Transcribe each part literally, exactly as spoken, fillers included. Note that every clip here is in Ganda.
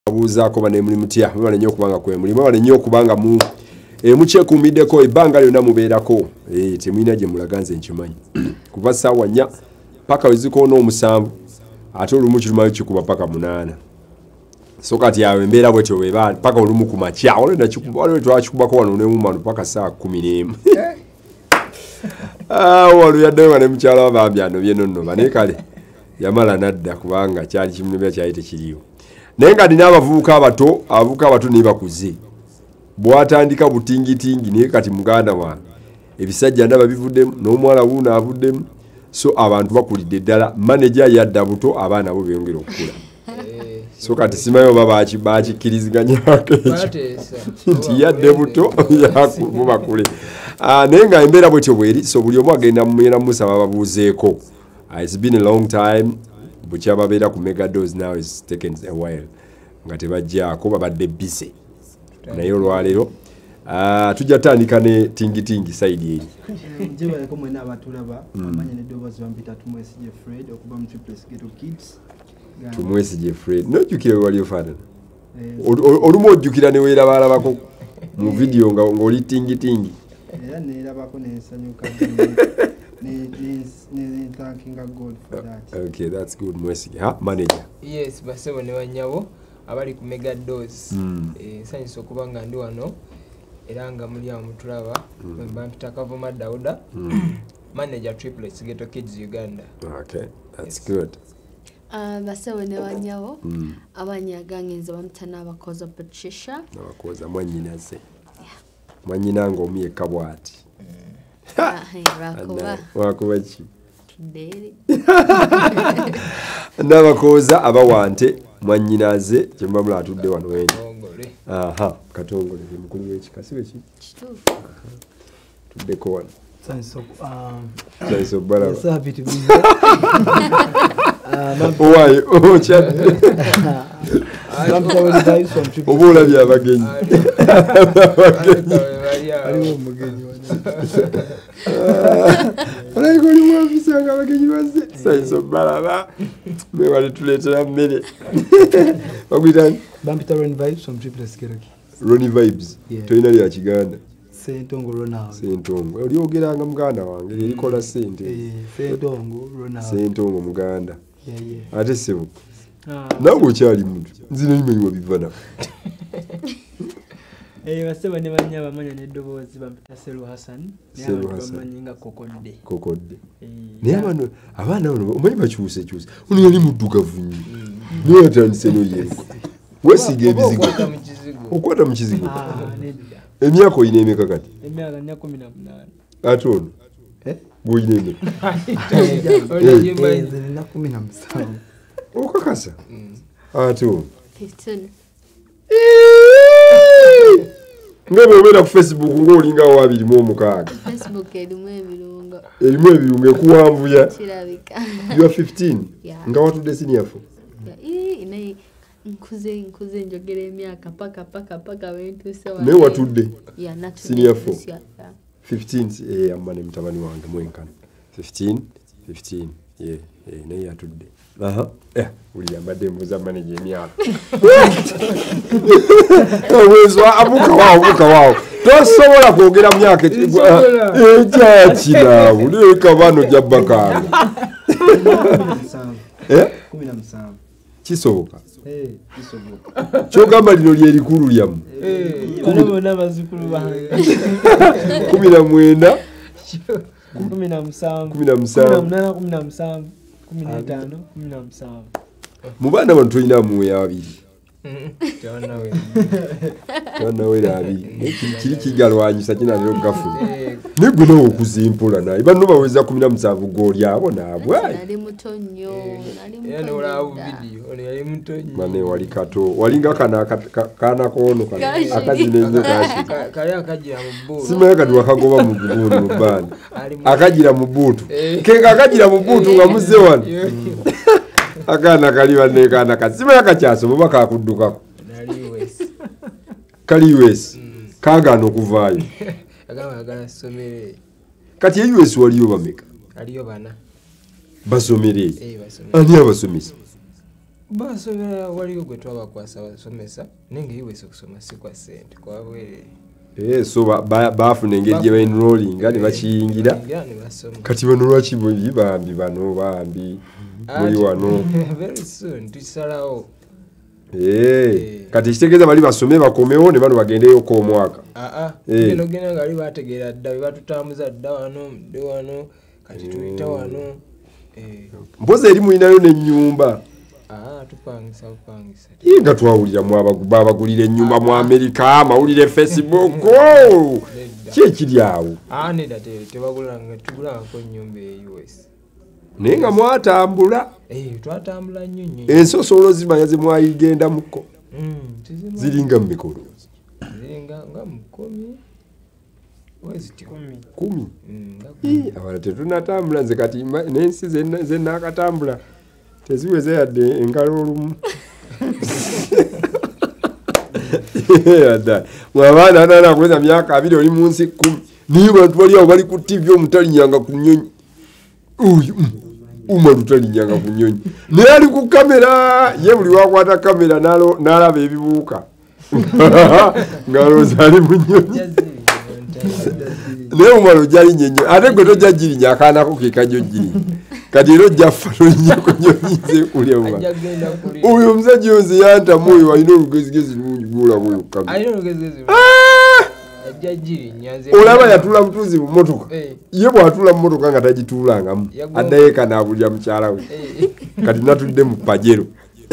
abuuzaako bane mulimu tya mubale nnyo okubanga kwe mulimu mubale nnyo okubanga mu emukyekuumiddeko ebbanga lyonna mubeerako temulina gye mulaga nze nkimanyi kuva ssaawa nnya paka wezikoona omusanvu ate olumu kirumayo kikuba paka munaana so kati awo embeera bwetyo bweba paka olumu ku makya waliwo twakikubako wano nemumano paka ssaawa kumi n'emu wano yaddayo wane mukyala wabambi ano byenonnoba naye kale yamala nadda kubanga kyali kimunobya kyali tekiriyo naye nga nina abavubuka abato abavubuka abato naye bakuze bwatandika butingitingi naye kati muganda wange ebisajja ndaba bivuddemu n'omuwala wuuno avuddemu so abantu bakulidde ddala maneja yadda buto abaana bo beyongera okukula so kati simanyi oba bakikkiriziganyako ekyo nti yadde buto yakubo bakule naye nga embeera bwetyo bweri so buli omu agenda mumera musaba babuuzeeko it's been a long time bukya babeera ku megados now is taken a while nga tebajjaako babadde busy naye olwaleero tujja tandika ne tingitingi side eri njebaleko mwena abatulaba amanya nedoboozi bampita tumwesigye Fred okuba mu Triples Ghetto Kids tumwesigye Fred nojjukira we wali ofaanana olumu ojjukira ne weerabalabako mu video nga ng'oli tingitingi era neerabako nensanyuka thankinga God for that. Okay, that's good. Mwesige. Ha, manager. Yes, basebo ne banyabo abali ku Mega Dose. Mm. Eh science okubanga ndi wano era nga muli amutulaba mm. Bampita Kavuma Dauda. Mm. Manager Triplets Ghetto Kids Uganda. Okay, that's yes. Good. Uh, basebo ne banyabo mm. abanyaga ngenze bamutana abakoza Patricia. Abakoza mwanyina ze. Yeah. Mwanyina ngo omuye kabwati. wakuba ki n'abakooza abawante mwanyinaze kyemba mula atudde wano weni aha katongole mukulu w'ekikasi weki tuddeko wano owaayo okyadde oba olabye abagenyi aliwo omugenyi olayika oli mwafisa nga abagenyi bazze saiso balaba me wali tuleetera mmere baguyitani bampita Ronnie Vibes from Triples Ghetto Kids. Ronnie Vibes tolina lya Kiganda Sentongo Ronald Sentongo oli ogeranga muganda wange erikola sente Sentongo Ronald Sentongo muganda ate sebo nawe okyali muntu nzina nimanyi wabivana Eh baseba ne banya bamanya nedoboozi bampita Selu Hassan Selu Hassan bamanyinga kokodde kokodde naye abantu abaana bano omanyi bakyuse kyuse ono yali muddugavu nnyo naye atandise n'oyereko wesiga ebizigo okwata mu kizigo emyaka oyina emeka kati emyaka nnya kumi na munaana ate ono gwoyina emeka nina kumi na musanvu okakasa ate ono nga bw'obeera ku Facebook ng'olingawo abiri mu omukaaga Facebook erimu ebirungo erimu ebirungo ekuwanvuya kirabika you are fifteen nga watudde senior fo naye nkuze nkuze njogera emyaka paka paka paka bentuuse wano naye watudde senior fo fifteen eh amma ne mutabani wange mwenkana fifteen fifteen ye eh naye atudde aha eh uli yambadde mbuza manager emyaka wezwa abuka wao abuka wao tosobola kwogera myaka ekyakira uleka bano jabbakanga eh kumi na musanvu kisoboka eh kisoboka kyogamba lino lye likulu lyamu kubona bazukulu bange kumi na mwenda kumi na musanvu kumi na musanvu kumi na musanvu kumi na ttaano kumi na musanvu mu baana bano tulina muwe abiri twanawera abiri kiri kigalwanyisa kinalero gafuna naye gwe nawe okuzimpula naye banno baweza kumi na musanvu g'oli abo naabwe nali muto nnyo mane wali kato walinga kaana koono akazina ennyo simanyi kati wakagoba mu buguuni mu bbaana akagira mu bbuutu kenga akagira mu bbuutu nga muzze wano akaana kali banne kaana kasimanyi kakyasoma oba kakuddukako kali U S kaagaana okuvaayo kati e U S waliyo bameka aliyo bana basomere ani abasomesa basobola waliyo gwe twabakwasa basomesa nenge iwese okusoma si kwa sente kwabwerere. Eh, so bafuna engeri gye baenrollinga ne bakiyingira kati bano lwaki bwe bambi bano bambi muli wano very soon tusalawo. Eh, kati kitegeeza bali basome bakomewo ne bano bagendeyo ko omwaka. Ah ah, bino gena ngali bategeera dda batutambuza dda wano mde wano kati tuyita wano. Eh, mpoza eri mulinayo n'ennyumba. Ah, tupangisa upangisa. Inga twawulira mu abagulira ennyumba mu Amerika, mawulire Facebook. Ki ekiri awo? Ah, nedda tebagula nga tugula ko ennyumba e U S. Naye nga mwatambula. Eh, twatambula nnyo nnyo. Ensosolo zimanya ze mwayigenda muko. Mm, ziringa mu mikono. Ziringa nga mukomi. Wezi kumi. Kumi. Mm, nga abala tetunatambula nze kati n'ensi ze nakatambula. Teziweze yadde engalo olumu. Yadda. Mwabaana nana kweza myaka abiri oli mu nsi kumi. Niyo bantu bali awo bali ku T V omutalinyanga ku nnyonyi. Uyu uma lutalinyanga ku nnyonyi. Naye ali ku kamera ye buli wakwata kamera nalo nalaba ebibuuka. Ngalo zali mu nnyonyi. Naye umalo jali nyenyo. Ate gwe tojja girinya akaanako ke kajjo girinya. Kati ero jaffa nyako nyonyize kuli omwa. Uyu mzee onze yanta moyo alina olugezigezi lungi gula moyo kamera. Alina olugezigezi. Ajja girinya nze. Olaba yatula mutuzi mu motoka. Ye bwatula mu motoka nga tagituulangamu. Addaye kana abulya mukyala we. Kati natudde mu pajero.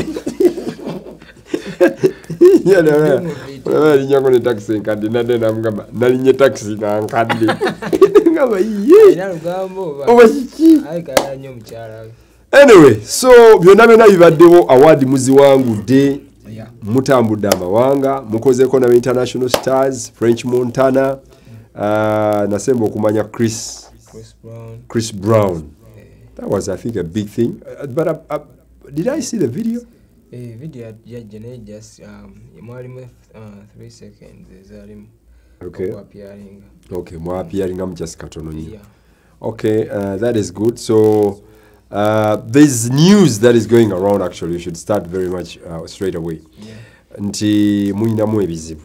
Yana na linyako ne taxi nkadde nadde namugamba nalinye taxi na nkadde. Ngaba ye. Ina lugambo ba. Oba kiki? Ai kala nnyo mukyala we. Anyway, so byonna byonna bibaddewo award muzi wangu de mutambudde amawanga mukozeko na international stars French Montana uh, nasemba okumanya Chris Chris Brown. Chris Brown. Yeah. That was I think a big thing. Uh, but uh, uh, did I see the video? Eh, video ya jene just um mwalimu uh, three seconds ezalimu. Okay. Appearing. Okay, mwa appearing am just katono nyi. Yeah. Okay, uh, that is good. So uh, there's news that is going around actually. You should start very much uh, straight away. Yeah. Nti muinamu ebizibu.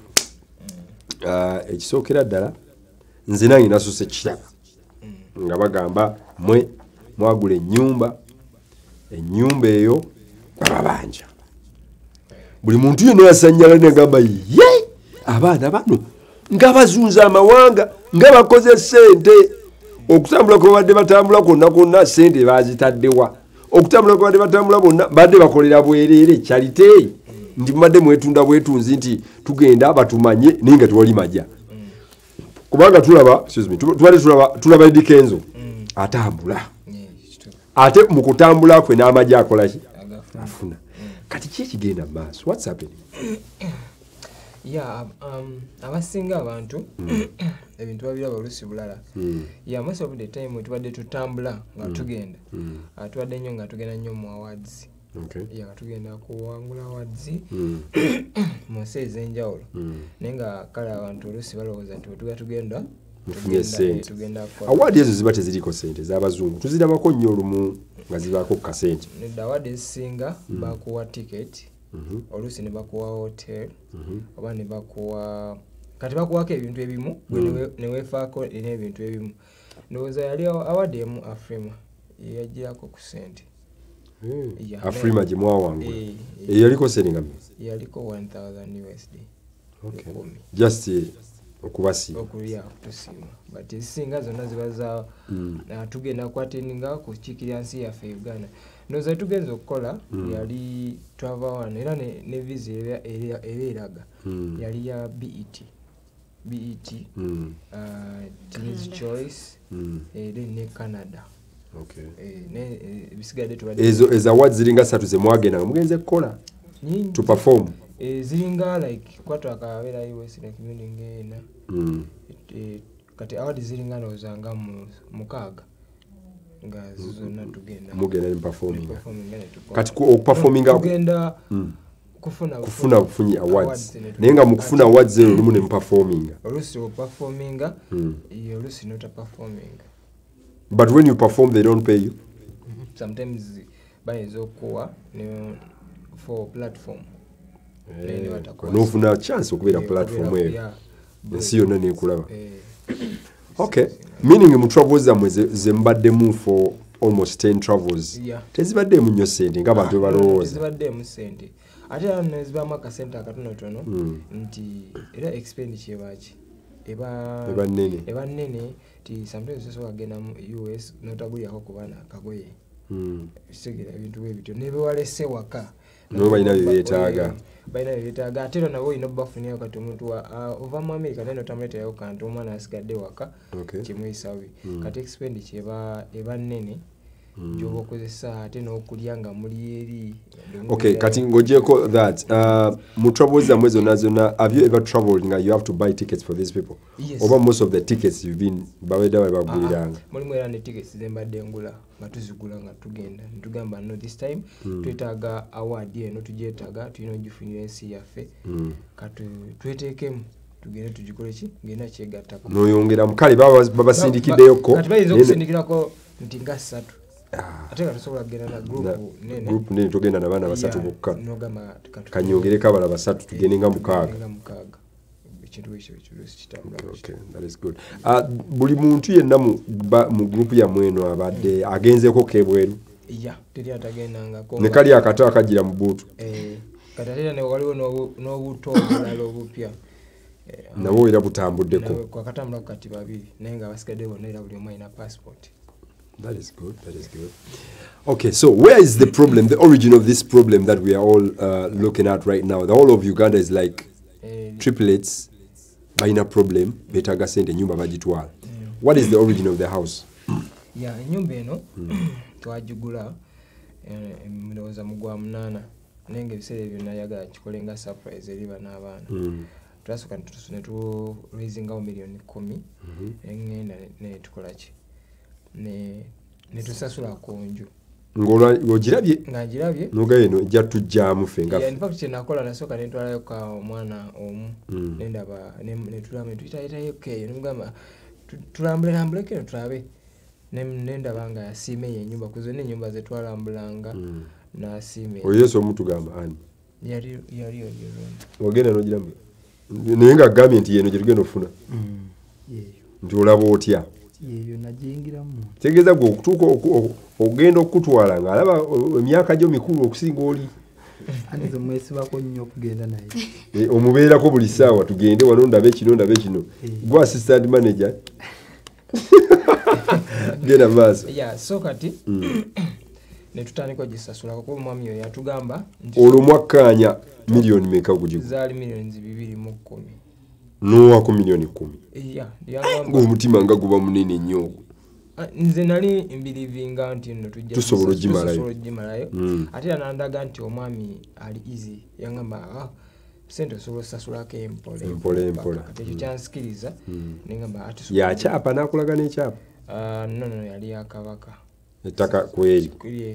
Uh, ekisookera ddala nze nange nasose kiraba. Mm. Nga bagamba mwe mwagula ennyumba ennyumba eyo babanja. Buli muntu yenna yasannyala negamba ye abaana bano nga bazunza amawanga nga bakoze ssente okutambula ko badde batambula konna konna ssente bazitaddewa okutambula ko badde batambula bonna badde bakolera bwerere charity ndi madde mwetunda bwetunzi nti tugenda batumanye ninga tuwali majja kubanga tulaba excuse me tuwali tulaba tulaba Dikenzo atambula ate mu kutambula kwe n'amajja akola ki afuna kati ki kigenda maaso what's happening? Yeah, um abasinga abantu ebintu babiraba olusi bulala. Yeah, most of the time tubadde tutambula nga tugenda. Atubadde nnyo nga tugenda nnyo mu awards. Okay. Yeah, tugenda kuwangula awards mu nsi ez'enjawulo. Naye nga kale abantu olusi balowooza nti tuga tugenda tugenda award ezo ziba teziriko sente z'abazungu tuzirabako nnyo olumu nga zibaako kasente. Nedda award ezisinga bakuwa ticket. Mhm. Olusi ne bakuwa hotel. Mhm. Oba ne bakuwa kati bakuwako ebintu ebimu ne weefaako n'ebintu ebimu. Ndowooza yali award emu Afrima yagirako ku sente. Yeah, Afrima gye mwawangula. Eyaliko sente nga yaliko one thousand U S D. Okay. Just uh, okubasi. Okuya tusima. But ezisinga zonna ziba za mm. na tugenda kwateninga ku kikiryansi yaffe Uganda. Noza tugenza okukola mm. yali travel one era ne, ne visa eraga mm. yali ya B E T B E T mm. uh, Teen's Choice mm. eh, ne Canada. Okay. Eh, ne bisigadde tubadde ezo ezo awards ziringa satu ze mwagenda mugenze kukola to perform eh, ziringa like kwatu akabera U S na community ngena mm. eh, kati awards ziringa nozanga mu mukaga nga zona tugenda mugenda ne performing kati ku performing tugenda kufuna kufuna kufunyi awards nenga mu kufuna awards zero lumu ne performing olusi o performing iyo olusi not performing. But when you perform they don't pay you? Sometimes bayizo kuwa ne for platform n'ofuna chance okubeera platform eyo ensi yonna nekulaba. Okay, meaning mu travels zammwe ze mbaddemu for almost ten travels tezibaddemu nnyo sente ng'abantu balowooza. Tezibaddemu sente ate era nezibaamu akasente akatonotono nti era expenditure ebaki eba eba nnene eba nnene ti sometimes osobola kugenda mu U S n'otagulirako ku baana akagoye segera ebintu bwebityo nebewalese waka no balina byebeetaaga balina byebeetaaga ate era nabo olina obafunirayo kati omuntu ova mu America naye notamuleeterayo kantu omwana asigadde waka kimuyisabi kati expenditure eba eba nnene gyoba okozesa ate n'okulya nga muli eri. Okay, kati ng'ogyeko that uh, mu travels zammwe zonna zonna have you ever traveled nga you have to buy tickets for these people? Yes. Oba most of the tickets you've been bawedda bwe baguliranga? Mulimu era ne tickets ze mbadde ngula nga tuzigula nga tugenda netugamba no this time twetaaga award eno tugyetaaga tulina ogifunira ensi yaffe kati tweteekemu tugende tugikole ki ngenda kyegattako n'oyongera mukale baba babasindikiddeyoko kati bayinza okusindikirako nti nga ssatu ate nga tusobola kugenda na group nene group nene tugenda n'abaana basatu bokka kanyongereko abala basatu tugende nga mukaaga. Okay, that is good. Uh, buli muntu yenna mu mu group ya mweno abadde agenzeko kebweru ya teri atagendangako ne kali akato akagira mu buutu eh katatera ne waliwo n'obuto obulala obupya nabo era butambuddeko kwa katambula kati babiri naye nga basigadde bonna era buli omu alina passport. That is good. That is good. Okay, so where is the problem, the origin of this problem that we are all uh, looking at right now? The whole of Uganda is like triplets, baina problem, betaga sente nyumba bagitwala. What is the origin of the house? Yeah, nyumba eno twagigula ndowooza mu gwa munaana naye ng'ebiseera ebyo nayagala kikole nga surprise eri bana abaana. Twasooka ne tu-raisingawo miliyoni kumi engenda ne tukola ki ne netusasula konju ng'ogirabye ng'agirabye nogaye no ejja tujjaamu ffe nga in fact kyenakola nasooka ne ntwalayo ka omwana omu ne ndaba ne tulaba ne tuyitayitayo keeyo ne mugamba tulambulelambuleko eno tulabe ne ndaba nga yasiima eyo ennyumba ku zonna ennyumba ze twalambulanga n'asiima oyo yesu omutugamba ani yali yali oyo ogenda n'ogiramu naye ng'agambye nti yeeno gye tugenda ofuna nti olaba otya yeyo najingiramu tegeeza gwe okutuuka ogenda okutwala ng'alaba emyaka gyo mikulu okusinga oli anizo mwesibako nnyo okugenda naye omubeerako buli ssaawa tugende wano ndabe kino ndabe kino gwe assistant manager genda maaso ya so kati ne tutandika ogisasula kuba omwami oyo yatugamba olwo mwakkaanya miliyoni meka ogugigwa zaali miliyoni bibiri mu kkumi n'owako miliyoni kkumi yagamba omutima nga guba munene nnyo nze nali mbirivinga nti nno tujja tusobola ogimalayo ate era nandaga nti omwami ali easy yangamba sente osobola osasulako empole empole empole kati ekyo kyansikiriza nengamba ati yakyapa n'akulaga n'ekyapa no no yali yakabaka ettaka kweri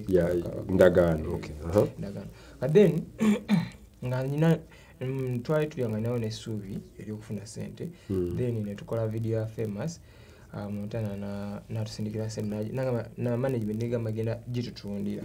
ndagaano ndagaano but then nga nina twali tulyanga nawo n'essuubi eryokufuna sente then ne tukola video ya famous Montana na natusindikira sente na management negamba genda gitutundira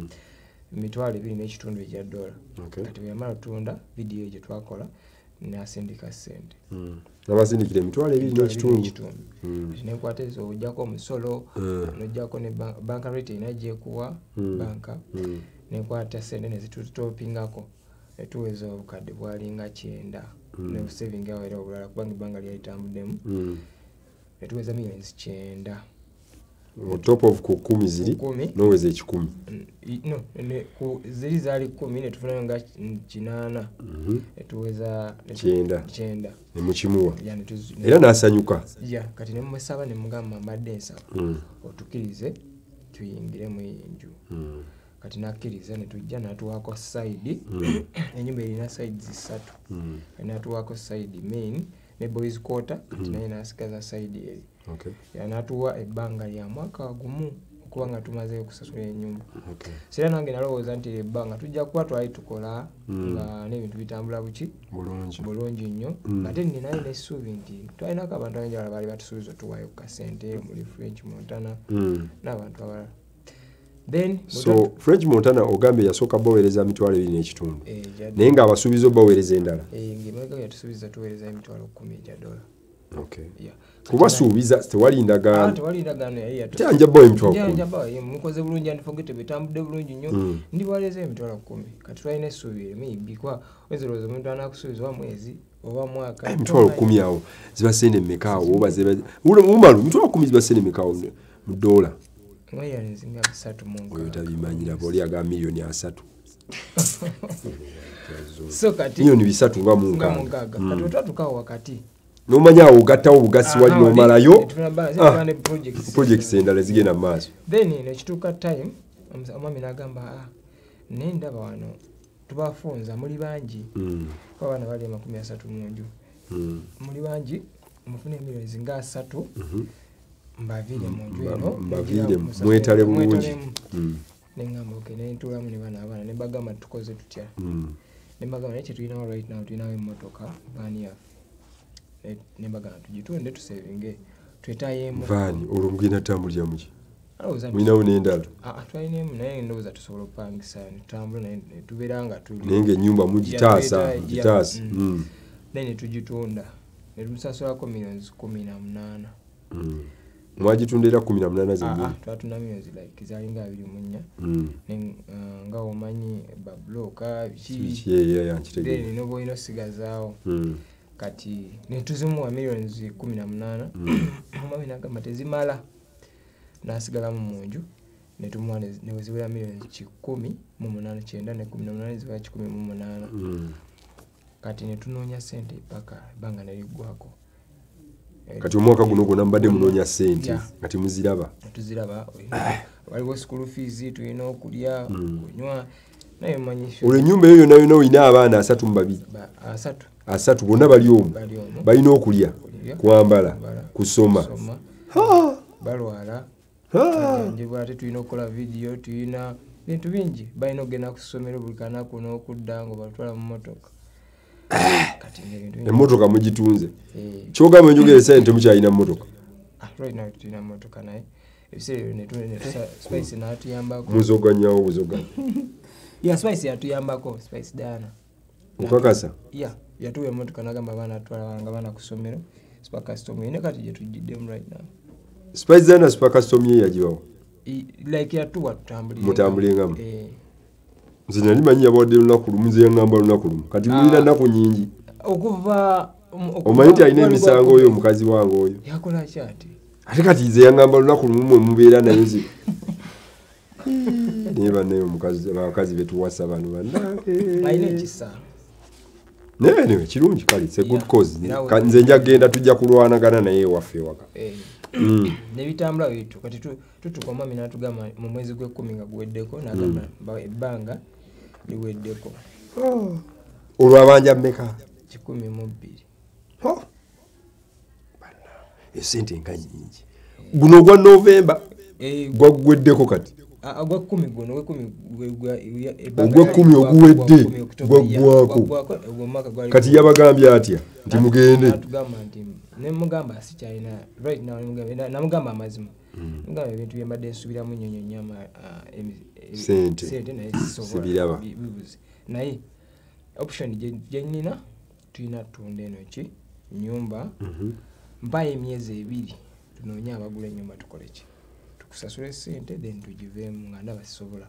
mitwalo ebiri n'ekitundu ekya dola kati bwe yamala tutunda video gye twakola nasindika sente nabasindikira emitwalo ebiri n'ekitundu nekwata ezo ojjako omusolo nojjako ne banka rate inagyekuwa banka nekwata sente nezitutopingako etuweza obukadde bwalinga kyenda ne saving awo era obulala kubanga ebbanga lyalitambuddemu etuweza miliyoni kyenda on top of ku kumi ziri noweza ekikumi no ziri zaali kumi netufunayo nga kinaana etuweza kyenda kyenda nemukimuwa era n'asanyuka ya kati nemumesaba nemugamba mbadde nsaba otukirize tuyingire mu enju kati nakkiriza netujja natuwaako side enyumba erina side zisatu natuwaako side main ne boys quarter kati naye nasigaza side eri yanatuwa ebbanga lya mwaka gumu okuba nga tumaze okusasula ennyumba sera nange nalowooza nti ebbanga tujja kuba twali tukola nga n'ebintu bitambula buki bulungi nnyo ate ninayo n'essuubi nti twalinako abantu abanjawala baali batusuubiza otuwaayo ku kasente muri French Montana n'abantu abalala then so French Montana ogambe yasoka baweereza mitwalo ebiri n'ekitundu eh jadi naye nga abasuubizo baweereza endala eh ngimega yatusubiza tuweereza emitwalo kumi ja dola okay yeah kubasuubiza tewali ndagaano ah tewali ndagaano yali yatu kyanja boy emitwalo kumi kyanja boy mukoze bulungi and forget bitambudde bulungi nnyo ndi bwaleza emitwalo kumi kati twalina essuubire maybe kwa wezerozo omuntu anakusuubiza wa mwezi oba mwaka emitwalo kumi awo ziba sente mmekaawo oba ziba umalu emitwalo kumi ziba sente mmekaawo mu dola ngoya nzinga bisatu mungu oyo tabimanyira boli aga milioni asatu so kati milioni bisatu nga mu nga mungaga kati otatukawo wakati nomanya awo ogattawo obugasi wali nomalayo tunabane projects projects endala zigenda mu maaso then nekituuka time omwami n'agamba ah nendaba wano tubafunza muli bangi kwa bana bali makumi asatu mu nju muli bangi mufune emiliyoni nga asatu mbavire mu nju eno mbavire mwetale bulungi nengamba okay nentulamu ne bana abana ne bagamba tukoze tutya ne bagamba nekye tulinawo right now tulinawo emmotoka vaani yaffe ne bagamba tugitunde tusevinge twetayemu vaani olwo mugenda tambulira muki mulinawo n'endala twalinaemu naye ndowooza tusobola okupangisa netutambula netubeera nga tuli naye ng'ennyumba mugitaasa mugitaasi naye netugitunda netumusasulako miliyoni kumi na munaana mwagitundira kumi na munaana zennyini twatunda miliyoni like zalinga abiri mu nnya nga omanyi babulooka biki noba olina osigazaawo kati netuzimuwa miliyoni kumi na munaana omwami n'agamba tezimala n'asigalamu mu nju netumuwa neweziwera miliyoni kikumi mu munaana kyenda ne kumi na munaana ziba kikumi mu munaana kati netunoonya sente paka ebbanga neriggwako kati omwaka guno gwonna mbadde munoonya sente nga temuziraba tuziraba waliwo school fees tulina okulya kunywa naye manyisho olwo ennyumba eyo yonna yonna olina abaana asatu mu babiri asatu asatu bonna bali omu balina okulya kwambala kusoma balwala njanjibwa ate tulina okukola vidiyo tulina bintu bingi balina okugenda ku ssomero buli kanaku n'okudda nga batwala mu mmotoka emmotoka mugitunze kyogamba enjogera sente temukyalina mmotoka tulina mmotoka naye ebiseera spice n'atuyambako muzoganyawo buzoganya ya spice yatuyambako spice Diana okakasa ya yatuwa emmotoka n'agamba abaana atwala nga baana ku ssomero super custom ine kati gye tugiddemu right now spice Diana super custom ye yagibawo like yatuwa tutambulire mutambulengamu nze nali manyi yabawadde lunaku lumu nze yaŋŋamba lunaku lumu kati mulina nnaku nnyingi okuva omanyi nti alina emisango oyo omukazi wange oyo yakola ki ati ate kati nze yaŋŋamba lunaku lumu mwe mubeera naye nze naye bannaye abakazi betuwasa bano bannange alina ekisa naye anyway kirungi kale it's a good cause nze nja kgenda tujja kulwanagana naye ewaffe ewaka nebitambula bitu kati tutuka omwami n'atugamba mu mwezi gw'ekkumi nga guweddeko n'agamba ebbanga liweddeko olwo abanja mmeka kikumi mu bbiri esente nga nyingi guno ogwa novemba gwaggweddeko kati ogw'ekkumi guno ogw'ekkumi oguwedde gwaggwako kati yabagambye atya nti mugende nemugamba sikyalina right now namugamba amazima mugamba ebintu byembadde nsubiramu nnyo nnyo nnyo sente naye sibiraba bibuze naye option gyenina tulina tunda eno ki nyumba mpayo emyezi ebiri tunoonye abagula ennyumba tukole ki tukusasula sente then tugiveemu nga ndaba sisobola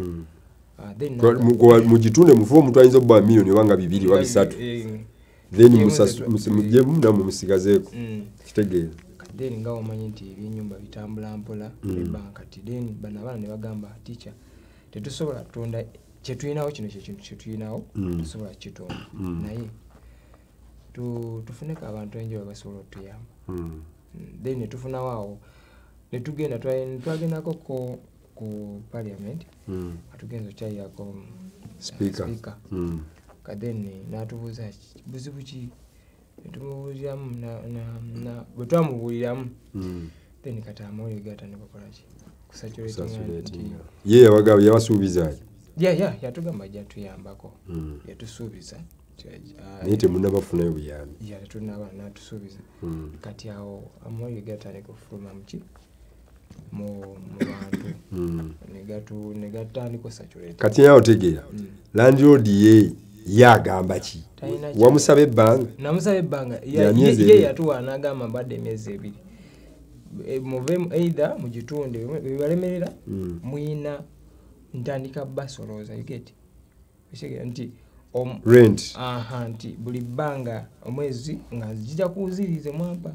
mugitunde mufe omuntu ayinza okuba miliyoni obanga bibiri oba bisatu then mujemu namwe musigazeeko kitegeeza then nga omanyi nti ebyenyumba bitambula mpola ebanka ti then bano abaana ne bagamba teacher tetusobola tunda kyetulinawo kino kyekintu kyetulinawo tusobola kitunda naye tufuneko abantu enjaba basobola otuyamba then netufunawo awo netugenda twagendako ku parliament atugenza okyayirako speaker kadeni natubuuza buzibu ki netumubuuliramu bwe twamubuuliramu then kati amawulire gatandika okukola ki kusatulatinga ye yabagamba yabasuubizaki ya ya yatugamba jatuyambako yatusuubiza naye temunnabafunayo buyambi yatunaba natusuubiza kati awo amawulire gatandika okufuluma muki mu mu bantu negatu negatandika saturate kati yawo tegeera landlord ye yagamba ki wamusaba ebbanga namusaba ebbanga ye yatuwa n'agamba mbadde emyezi ebiri muve either mugitunde bibalemerera muyina ntandika basolooza you get kishege nti rent aha nti buli bbanga omwezi nga zijja kuwuzirize mwampa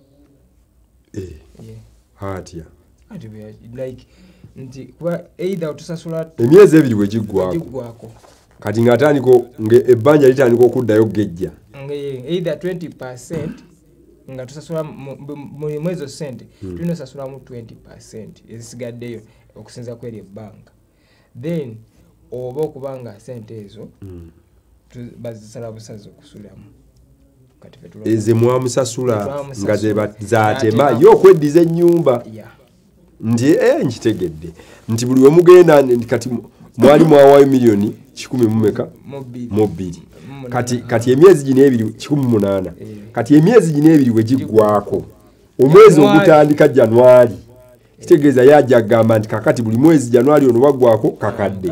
eh hatya ati like nti kwa either otusasula emyezi ebiri bwe giggwako kati ng'atandiko ebbanja litandika okuddayo gejja either twenty percent nga tusasula mu mwezo sente tulina sasula mu twenty percent ezisigaddeyo okusinza kweri ebbanga then oba okubanga sente ezo bazisala busazo okusulamu kati fetulwa eze mwamusasula nga zatema yo okweddiza ennyumba nti eh nkitegedde nti buli we mugenda kati mwali mwawayo miliyoni kikumi mu meka mu bbiri kati kati emyezi gino ebiri kikumi mu munaana kati emyezi gino ebiri bwe giggwako omwezi ogutandika Januari kitegeeza yajja agamba nti kakati buli mwezi Januari ono waggwako kakadde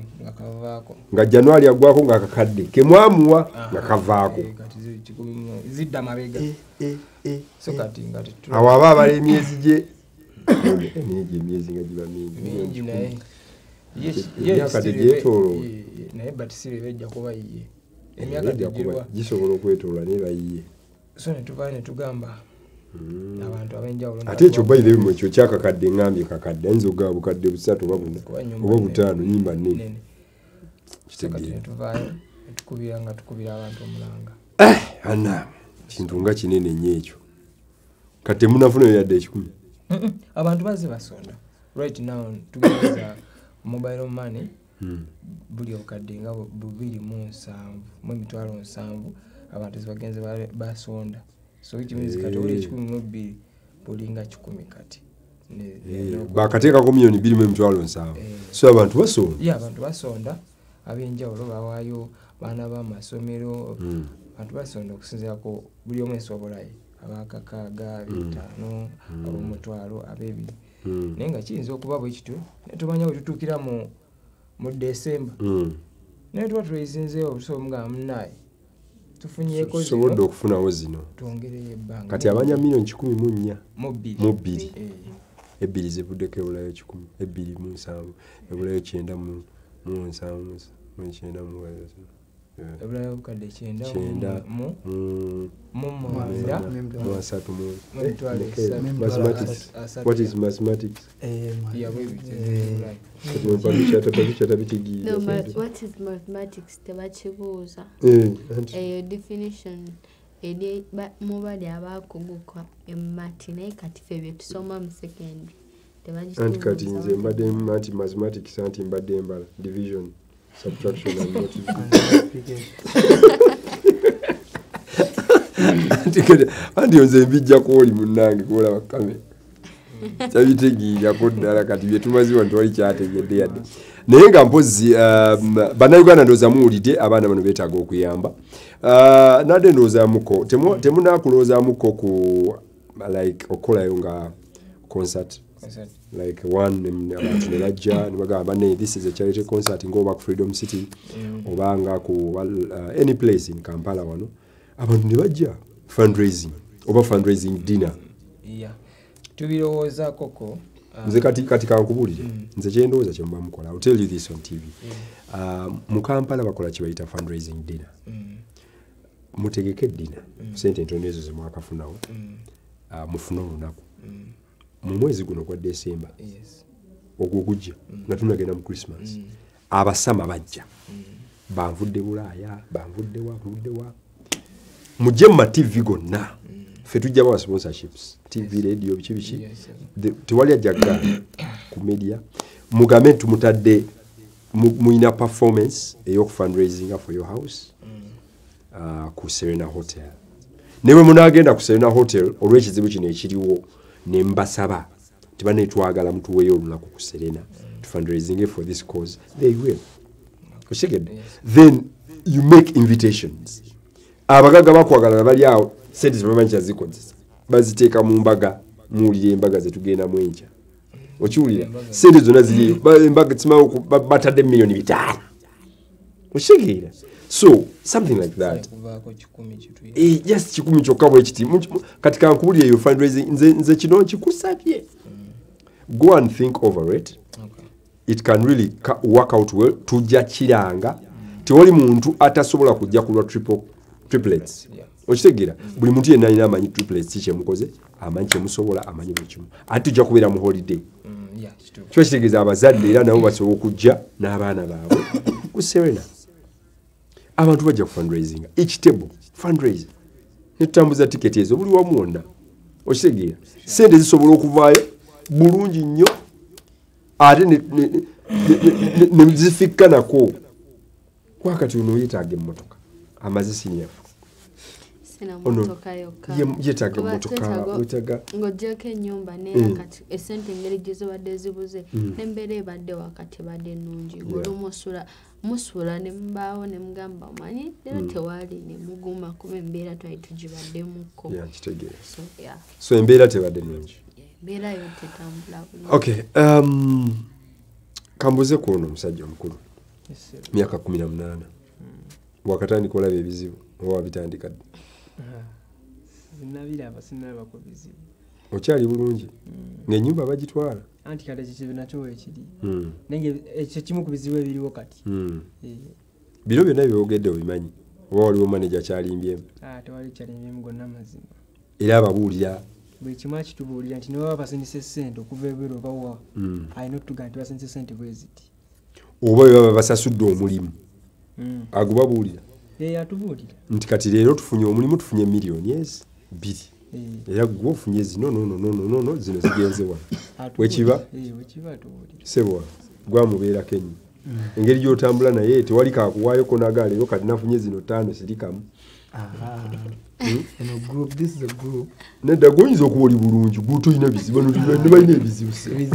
nga Januari aggwako nga kakadde ke mwamuwa nga kavaako zidda mabega so kati ngati awo aba abala emyezi gye mingi emyezi nga giba mingi naye emyaka tegyetoolo naye batisire bejja kuba yiye emyaka tegyirwa gisobola okwetoola naye bayiye so ne tuvayo ne tugamba abantu abenjawulo ate ekyo bayire bimwe ekyo kyakakadde ngambye kakadde ayinza okugaa bukadde busatu oba buna oba butaano nyimba nnene kitegeera tuvayo tukubira nga tukubira abantu omulanga ana kintu nga kinene nnyo ekyo kati temunafunayo yadde ekikumi abantu bazze basonda right now tugereza mobile money buli obukadde nga bubiri mu nsanvu mu emitwalo nsanvu abantu zibagenze basonda so which means kati oli ekikumi mu bbiri bulinga kikumi kati bakateekako miliyoni bbiri mu emitwalo nsanvu so abantu basonda ye abantu basonda ab'enjawulo bawaayo baana b'amasomero abantu basonda okusinziirako buli omu esobolayo abakakaaga bitaano ab'omutwalo ab'ebiri naye nga kiyinza okuba bwe kityo netumanya bwe tutuukira mu mu Desemba naye tuba tulezinzeewo obusobola mugamba munnaye tufunyeko sobodde okufunawo zino twongereyo ebbanga kati abanya miliyoni kikumi mu nnya mu bbiri ebbiri zivuddeko ebulayo kikumi ebbiri mu nsanvu ebulayo kyenda mu nsanvu mu kyenda mu ebulayo obukadde kyenda mu mu mwenda mu asatu mu mathematics what is mathematics no what is mathematics tebakibuuza eyo definition eri mubali abakuguka emmati naye kati ffe bye tusoma mu secondary anti kati nze mbadde anti mathematics anti mbadde mbala division subtraction and multiplication anti nze mbijja kwoli munnange kuolaba kamera tabitegiira ko ddala kati bye tumaziwa ntwali kyategedde yadde naye nga mpozi bannayuganda ndowooza muwulidde abaana bano beetaaga okuyamba nadde ndowoozamuko temunaakulowoozamuko ku like okukolayo nga concert like one abantu ne bajja ne bagamba ne this is a charity concert ng'oba ku Freedom City oba nga ku any place in Kampala wano abantu ne bajja fundraising oba fundraising dinner tubirowooza koko nze kati kati kankubulire nze kyendowooza kye muba mukola I'll tell you this on T V mu Kampala bakola kye bayita fundraising dinner mutegeke dinner sente ntono ezo ze mwakafunawo mufuna olunaku mu mwezi guno gwa December ogwo gujja nga tunagenda mu Christmas abasama bajja banvudde Bulaaya banvudde wa banvudde wa mujje mu T V gonna ffe tujja bawa sponsorships T V radio biki biki tewali ajjaga ku media mugambe tumutadde muina performance eyo fundraising for your house uh, ku Serena Hotel newe munagenda ku Serena Hotel olw'ekizibu kino ekiriwo ne mbasaba tibane twagala mtu weyo olunaku ku Serena to fundraising for this cause they will osheged then you make invitations abagaga bakwagala bali awo sente zibamanyi zikoze baziteeka mu mbaga muulire embaga ze tugenda mwenja okiwulira sente zonna ziri embaga tsimawo batadde miliyoni bitaano okitegeera so something like that eh just kikumi kyokka bwe kiti kati kankubulira eyo fundraising nze nze kino kikusabye go and think over it okay. It can really work out well tujja kiranga tewali muntu atasobola kujja kulwa triple triplets yeah. Okitegeera buli muntu yenna alina amanyi triplets kiche mukoze amanyi kyemusobola amanyi buli kimu ati tujja kubeera mu holiday mm, yeah, kyo kitegeeza abazadde era nabo basobola okujja n'abaana baabwe ku Serena abantu bajja ku fundraising each table fundraise netutambuza ticket ezo buli wamu wonna okitegeera sente zisobola okuvaayo bulungi nnyo ate ne zifikka nako wakati uno yetaaga emmotoka amaze siniafu sina motoka yokka yetaaga emmotoka wetaaga ng'oggyeko ennyumba neera kati essente engeri gye zibadde zibuze n'embeera ebadde wakati badde nnungi ng'olumu osula musula ne mbaawo ne mugamba omanyi era tewaali ne muguma kuba embeera twali tugibaddemuko kitegeera so embeera tebadde nnungi embeera yo tetambula bulungi okay um, kambuze ku ono omusajja omukulu myaka kumi na munaana wakatandika olaba ebizibu oba wabitandika dde nabiraba sinaba ku bizibu okyali bulungi ng'ennyumba bagitwala anti kale kizibu nakyo weekiri nange ekyo kimu ku bizibu ebiriwo kati biro byonna byogedde obimanyi oba waliwo maneja kyalimbyemu tewali kyalimbyemu gonna mazima era ababuulira buli kimu akitubuulira nti niwaba basindise ssente okuva ebweru obawa alina otugaa nti basindise ssente bweziti oba bwe baba basasudde omulimu agubabuulira atubuulira nti kati leero tufunye omulimu tufunye miliyoni ezi bbiri era gwe ofunye zino nonononono zino zigenze wano wekiba sebwa gwamubeerako ennyo engeri gy'otambula naye tewali kakuwaayo konagaala eyo kati nafunye zino ttaano sirikamu nedda goyinza okuba oli bulungi gwotolina bizibu ne balina ebizibu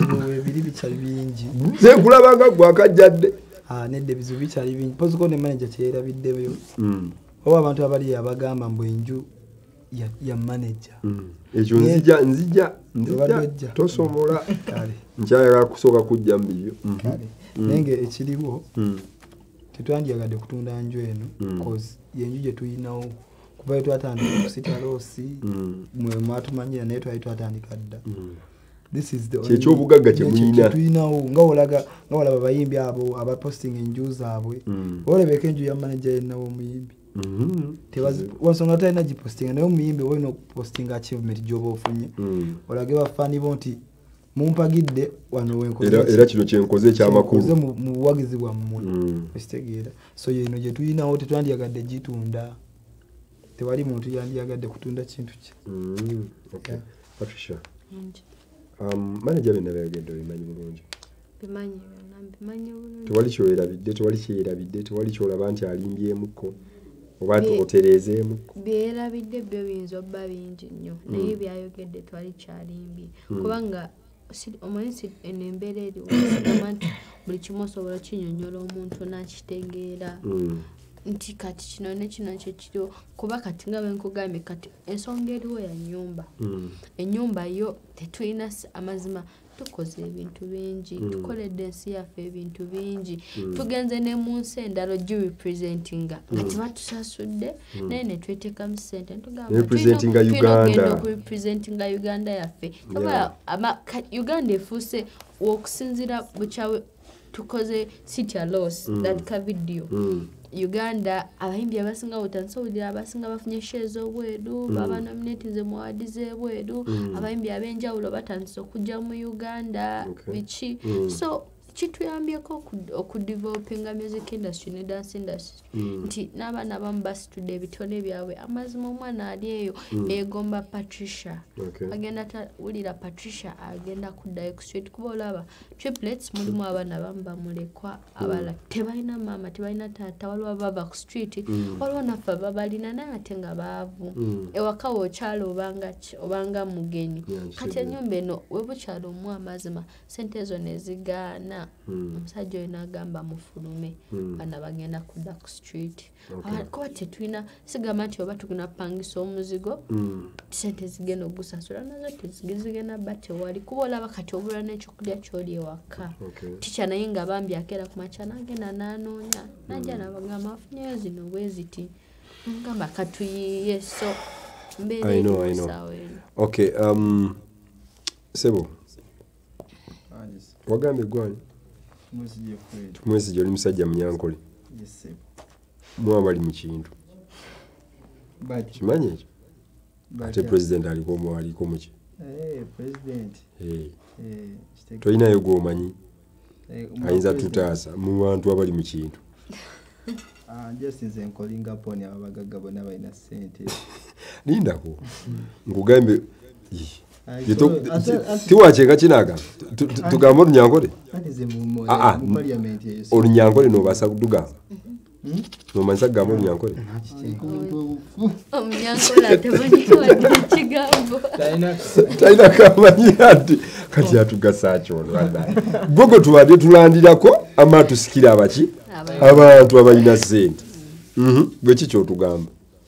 senkulabanga gwakajjadde nedda ebizibu bikyali bingi poziko ne manager kyerabiddeyo oba abantu abali abagamba mbu enju ya manager ekyo nzija nzija nzija tosomola nkyayagala kusooka kujja mu bibyo nenge ekiriwo tetwandyagadde kutunda nju eno cause yenju gye tuyinawo kuba twatandika kusita loosi mwe mwatumanyira naye twali twatandika dda this is the kyekyobugaga kyemuyina tuyinawo nga olaga nga olaba abayimbi abo abaposting enju zaabwe olebeka enju ya manager yennawo omuyimbi wansonga talina gipostinga naye omuyimbi olina okupostinga achievement gyoba ofunye olage bafaani bo nti mumpagidde wano era kino kyenkoze ekyamakulu mu buwagizi bwammwe ekitegeera so yeno gye tuyinawo tetwandyagadde gitunda tewali muntu yandyagadde kutunda kintu kye Patricia manager byonna byagedde obimanyi bulungi bimanyi bimanyi bulungi tewali kyoyerabidde tewali kyeyerabidde tewali kyolaba nti alimbyemukko oba otereezeemu byerabidde byo biyinza obba bingi nnyo naye byayogedde twali kyalimbi kubanga omanyi eno embeera eriwo sigamba nti buli kimu osobola kinyonyola omuntu nakitegeera nti kati kino ne kino kyekiriwo kuba kati nga bwenkugambye kati ensonga eriwo ya nnyumba ennyumba yo tetulina amazima tukoze ebintu bingi tukoledde ensi yaffe ebintu bingi tugenze ne mu nsi endala ogirepresentinga nga tebatusasudde naye ne tweteekamu ssente ntugamba okurepresentinga uganda yaffe uganda efuuse okusinziira bukyawe tukoze sitya loss that ka video Uganda abayimbi abasinga butandise owulira abasinga bafunye shares obweru baba nominated mu awards z'ebweru abayimbi ab'enjawulo batandise okujja mu Uganda biki so kituyambyeko okudevelopinga music industry ne dance industry nti n'abaana abamu basitudde ebitone byabwe amazima omwana ali eyo egomba Patricia agenda tawulira Patricia agenda kuddayo ku street kuba olaba triplets mulimu abaana abamu bamulekwa abala tebalina maama tebalina taata waliwo baba ku street waliwo naffe babalina naye ate nga baavu ewaka wokyalo obanga obanga mugenyi kati ennyumba eno webukyalo omu amazima sente ezo ne zigaana bana omusajja oyo n'agamba mufulume bana bagenda kudda ku street kuba tetulina sigamba nti oba tugenda kupangisa omuzigo sente zigenda ogusasula nazo tezigenda bba tewali kuba olaba kati obula n'ekyokulya kyoli ewaka tica naye nga bambi akeera ku makya n'agenda n'anoonya najja nabagamba afunyeyo zino bwe ziti ngamba katuyiye so mbeera ekimusaawo eno. Okay, um, Sebo wagambye gwani tumwesije oli musajja munyankole mwa bali mu kintu kimanyi ekyo ate president aliko mu aliko muki toyinayo gw'omanyi ayinza tutaasa mu bantu abali mu kintu lindako nkugambye tiwakyenga kinaga tugamba olunyankole olunyankole nobasa kudugamba nomanyisa kugamba olunyankole talina kamanyi ati kati atugasa kyono gogo tubadde tulandirako ama tusikire abaki abantu abalina sente bweki kyotugamba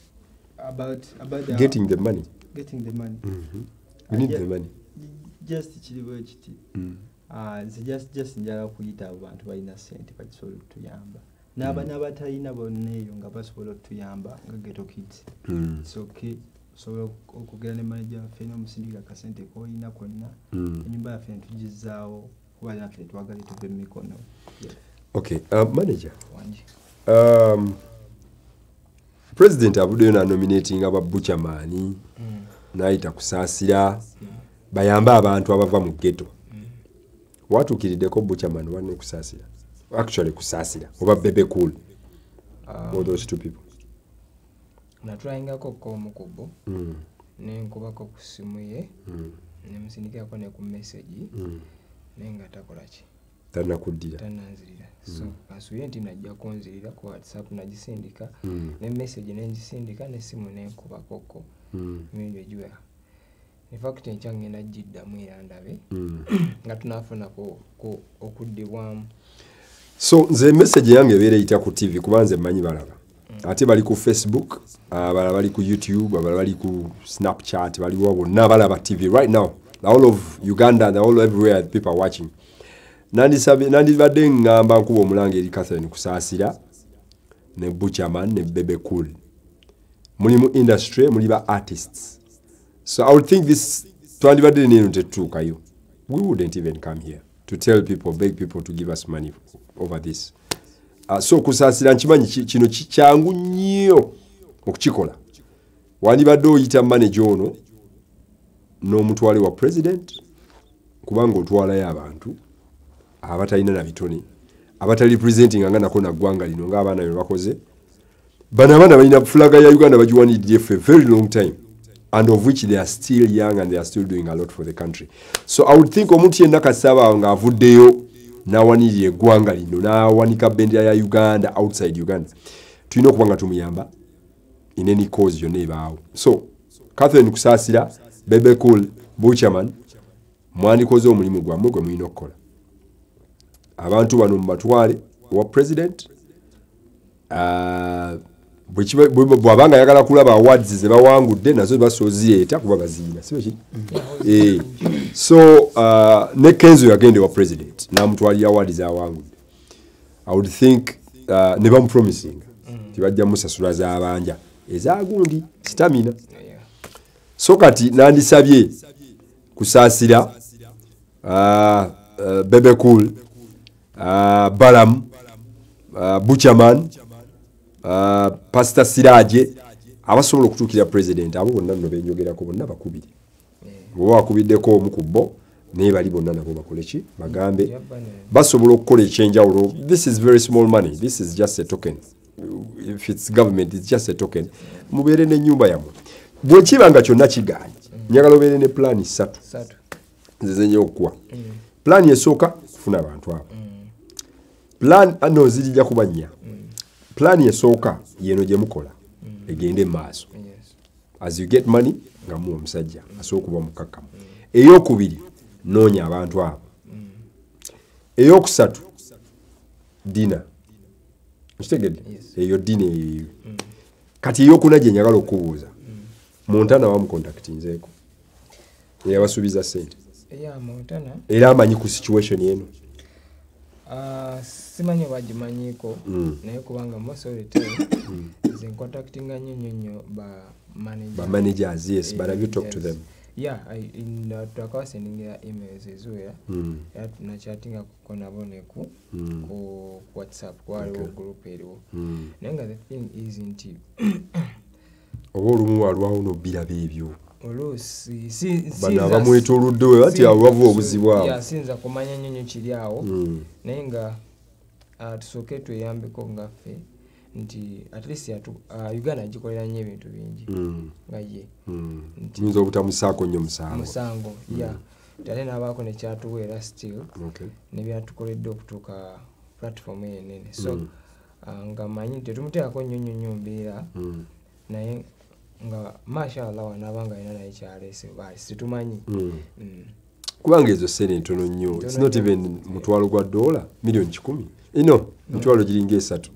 getting the money getting the money. Mm-hmm. We need the money. Just chiliwe chiti. Mm. Ah, uh, just just njala kuyita abantu balina sente bakisobola tuyamba. Naba mm. nabatalina bonneyo nga basobola tuyamba nga Ghetto Kids. Mm. So okay. So okugera ne manager fena musindika ka sente ko ina konna. Mm. Nyumba ya fena tujizao kuba na fena twagali tupe mikono. Yeah. Okay, uh, manager. Wanji. Um President abudeyo na nominating aba Butcherman. Mm. Naita kusaasira bayamba abantu abava mu ghetto. Watukirideko Butcherman wane kusaasira. Actually kusaasira oba Bebe Cool. Um, all those two people. Na tryinga ko ko mukubo. Mm. Ne nkubako kusimu ye. Mm. Ne musindika ko ne ku message. Mm. Ne ngata kolachi. Tana kudira. Tana nzirira. Mm. So asuye nti najja konzirira ku WhatsApp nagisindika. Mm. Ne message ne ngisindika ne simu ne nkubako ko. Mm. Mimi jua. In fact nchange na jidda mwirandabe. Mm. Nga tunafuna ko ko okudibwamu. So nze message yange bere ita ku T V kubanze manyi balaba. Mm. Ate bali ku Facebook, abala bali ku YouTube, abala bali ku Snapchat, bali wabo nabalaba T V right now. All of Uganda and all everywhere people are watching. Nandi sabi nandi badde ngamba nkuba omulange eri Catherine kusaasira ne Butcherman ne Bebe Cool. Mulimu industry, muliba artists. So I would think this twandibadde neno tetuuka yo. We wouldn't even come here to tell people, beg people to give us money over this. Uh, so kusaasira nkimanyi kino kikyangu nnyo okukikola. Wandibadde oyita manager ono n'omutwale wa president kubanga otwalayo abantu abatalina na bitone abatali presenting nga nako na gwanga lino nga abaana bye bakoze. Bana bana balina flaga ya Uganda bajiwanidde for a very long time, and of which they are still young and they are still doing a lot for the country. So I would think omuntu yenna kasaba nga avuddeyo n'awanirira eggwanga lino n'awanika bendera ya Uganda outside Uganda, tulina okuba nga tumuyamba in any cause yonna ebaawo. So Catherine kusaasira, Bebe Cool, Butcherman, mwandikoze omulimu gwammwe gwe mulina okukola. Abantu bano mu batwale wa president, uh, bwabanga yagala kulaba awards ze bawangudde nazo basozieta kuba baziina sibe ki eh so uh, ne Kenzo yagende wa president na mutwali awards awangudde. I would think uh, ne bam promising tibajja musasula za abanja ezagundi stamina. So kati nandisabye kusaasira uh, uh, Bebe Cool, uh, Balam, uh, Butcherman, Uh, Pastor Siraje abasobola okutukira president abo bonna no benyogerako bonna bakubiri. Bo bakubiddeko omukubo ne bali bonna nabo bakoleki bagambe basobola okukola ekyenjawulo. This is very small money. This is just a token. If it's government, it's just a token. Mubere ne nyumba yamwe. Bwe kibanga kyonna kigaanye. Nyagala obere ne plan satu. Satu. Nzenye okwa. Mm. Plan esooka kufuna abantu abo. Mm. Plan ano zijja kubanya. Plan yesooka yeno gye mukola mm. egende maaso. Yes. As you get money nga mu omusajja mm. asooka kuba mukakkamu. Mm. Eyokubiri noonya abantu abo. Mm. eyokusatu dina kitegedde Yes. eyo dina eyo kati eyokuna gye njagala okubuuza Montana wamukontaktinzeeko eyabasuubiza ssente ya Montana era amanyi ku situation yeno ah simanyi bagimanyiko naye kubanga most of the time is in contacting nnyo nnyo ba manager ba managers yes but have you talked to them yeah I in uh, twakawa sending their emails as well mm. ya na chatting ko nabo ne ku Mm. ku WhatsApp kwa okay. group eriwo mm. nenga the thing is nti oba olumu walwawo n'obbira beebyo oluusi si bano abamwetoolodde we bati abavu obuzi bwabwe ya sinza kumanya nnyo nnyo kiri awo mm. naye nga uh, tusooke tweyambeko ngaffe nti at least yatu uh, Uganda agikolera nnyo ebintu bingi mm. nga ye mm. tuyinza obutamusaako nnyo musango musango mm. ya tale n'abaako nekyatuweera still okay. nebyatukoledde okutuuka platform eyo enene so mm. uh, nga manyi tetumuteekako nnyo nnyo nnyo mbeera mm. naye nga mashallah wanaabanga alina naye kyaleese baali situmanyi mm. mm. kubanga ezo sente ntono nnyo it's not even mutwalo gwa dola milioni kikumi ino mitwalo giringa esatu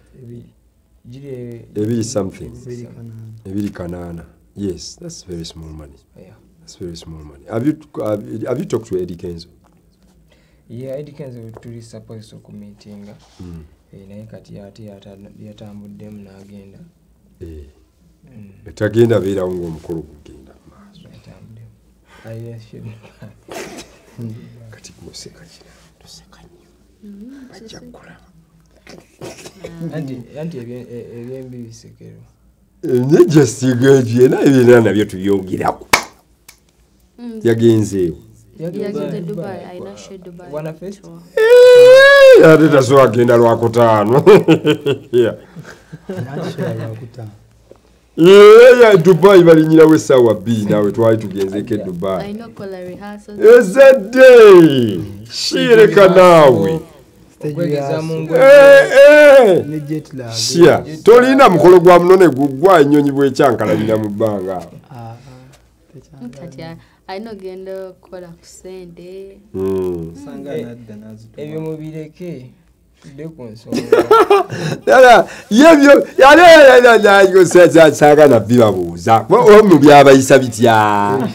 ebiri something ebiri kanaana yes that's very small money yeah. that's very small money have you, have, have you talked to Eddie Kenzo yeah Eddie Kenzo tuli supposed to kumeetinga mm. e, naye kati ate yatambuddemu n'agenda eh. mm. tagenda beerawo ng'omukolo gugenda maaso yatambuddemu aye should kati kuseka kina tuseka nnyo bajja kukola anti anti ebyembi bisekerwa ne Jessica Jena ebirala nabyo tubyongerako yagenzeewo Yagenze Dubai, aina she Dubai. Wana fest? ate tasobola agenda lwakutaano yeah, Dubai balinyirawo essaawa bbiri naawe twali tugenzeeko e Dubai ezadde shireka naawe sya tolina mukolo gwa munone gugwa ennyonyi bwekyankalabira mu bbanga alina ogenda kukola ku ssente ebyo mubireke tudde ku nsonga yebyo yalesaagana bibabuuza omu byabayisa bitya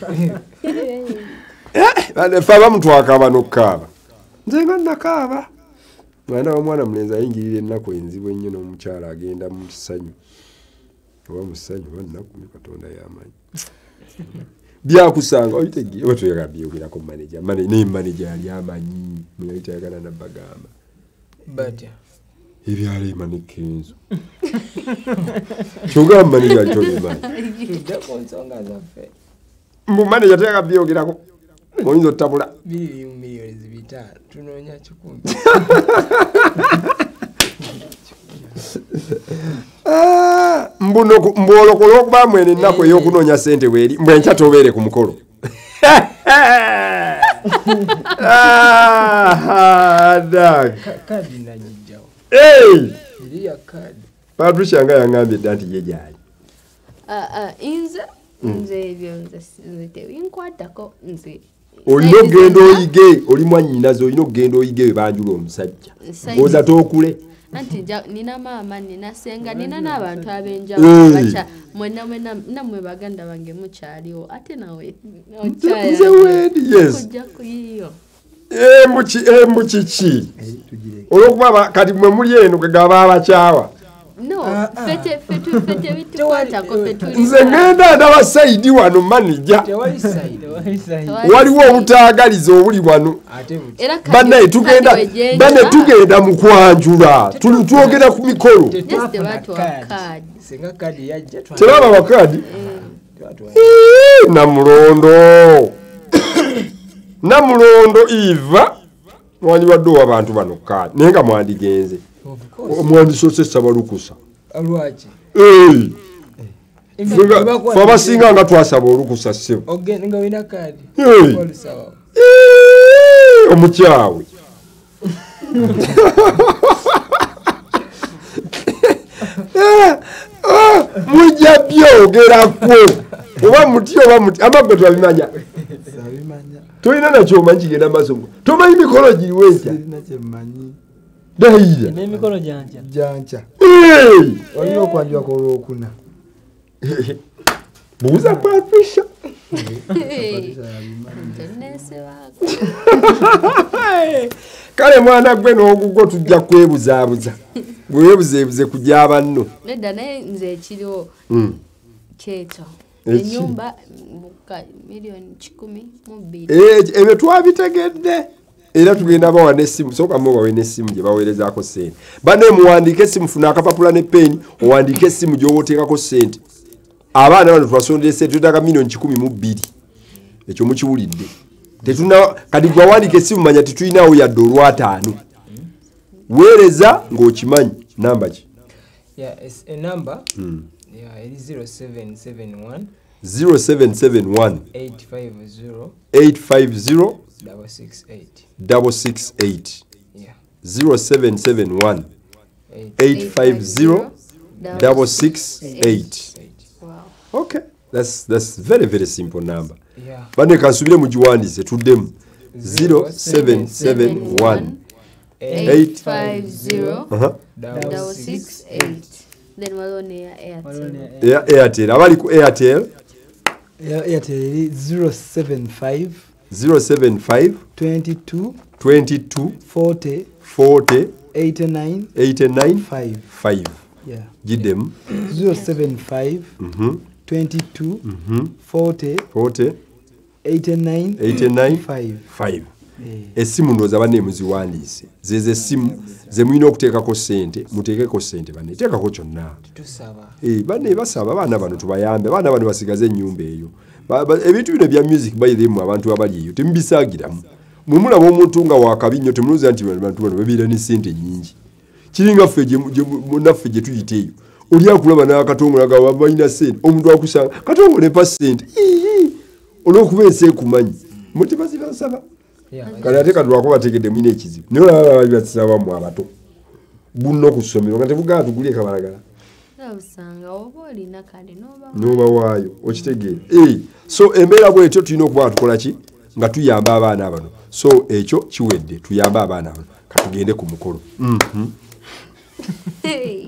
fe abamutwakaaba n'okukaaba nze nga nakaaba mwana w'omwana mulenzi ayingirira ennaku enzibu ennyo n'omukyala agenda mu ssanyu oba mu ssanyu oba nnaku katonda y'amanyi byakusanga oyitegeye oba toyagala byogerako maneja naye maneja yali amanyi yali tayagala nabbagamba batya ebyaleema ne Kenzo kyogamba maneja ali tobimanyi tudde ku nsonga zaffe mbu maneja tayagala byogerako oyinza otabula biri mu miliyoni zibitaano tunoonya kikumi mbwolokola okuba mwene ennaku ey'okunoonya ssente weeri mbwenkya tobeere ku mukolo kadi nagijjawo eriya kadi Patricia nga yaŋŋambye dda nti ye gyali nze nze ebyo nze tebinkwatako nze olina okugenda oyige oli mwannyinaze olina okugenda oyige we banjula omusajja oza tookule anti nina maama nina senga nina n'abantu ab'enjawulo baca mwena mwena nammwe baganda bange mukyaliwo ate nawe nze wendi yes kujja kuyiyo embu kiki olwokuba kati mwe muli eno gegaba abakyawa no fete fete fete bitukwatako fetuli nze ngenda ndaba sayidi wano manija tewali sayidi waliwo obutaagaliza obuli wano bannaye tugenda banne tugenda mu kwanjula twogera ku mikolo teraba bakadi namulondo namulondo iva mwandibadde owabantu bano kadi naye nga mwandigenze omwandisose sabalukusa lwaki fe abasinga nga twasaba olukusa ssebo nga olina kadi omukyawe mujja byogerako oba muti oba muti amagwe twabimanya Toyina na kyomanyi kigenda maaso. Tomanyi mikolo giriwo etya. Sirina kyemmanyi. Dayira. N'emikolo janja. Janca. Hey! Olina okwanjula ku Olwokuna. Buuza Patricia. Kale mwana gwe n'ogugo tujja kwebuzaabuza. Bwebuzeebuze kujja banno. Nedda naye nze ekiriwo kyeto. Eki? Ennyumba muka miliyoni kikumi mu bbiri. Eh, ebyo twabitegedde. Era tugenda bawa n'essimu, soka mu bawe n'essimu gye baweerezaako ssente. Banne muwandiike essimu, funa akapapula ne peni, owandiike essimu gy'oba oteekako ssente. Abaana bano twasondera ssente twetaaga miliyoni kikumi mu bbiri. Ekyo mukiwulidde. Tetuna kati gwe awandiika essimu manya tetulinawo yadde olwataano. Weereza ng'okimanyi namba ki? Yeah, it's a number. Mm. Yeah, it is zero seven seven one zero seven seven one eight five zero eight five zero double six eight. double six eight. Yeah. zero seven seven one Eight. eight five zero double six eight. Eight. Wow. Okay, that's that's very very simple number. Yeah. Bane kansubire mugiwandiise tuddemu zero seven seven one eight five zero uh-huh. double six eight. Then waliwo ne ya Airtel. Ya Airtel abali ku Airtel Airtel eri zero seven five zero seven five twenty-two twenty-two forty forty eighty-nine eighty-nine five. five. Yeah. Giddemu zero seven five mhm twenty-two mhm forty forty eighty-nine eighty-nine five. five. Essimu ndooza banne muziwandiise zeze essimu ze mulina okuteekako ssente muteekeko ssente banne teekako kyonna Tusaba. eh banne basaba abaana bano tubayambe abaana bano basigaze ennyumba eyo ebintu bino bya music bayiremu abantu abali eyo temubisaagiramu mumulaba omuntu nga wakabi nnyo temuluza nti bantu bano babeera ne ssente nnyingi kiringa ffe naffe gye tuyita eyo oli akulaba n'akatongola gawe balina ssente omuntu akusanga katongole pa ssente olw'okuba ensi ekumanyi muti bazibasaba. Kale ate kadwako bategedde mwine ekizibu. Niyo laba bali batsaba mu abato. Bunno ku ssomero nga tebugaa tugulye kabalagala. Usanga oba olina kale noba. Noba waayo okitegeera. Eh so embeera bwetyo tulina okuba tukola ki nga tuyamba abaana abano. So ekyo kiwedde tuyamba abaana abano. Katugende ku mukolo. Mhm. Hey.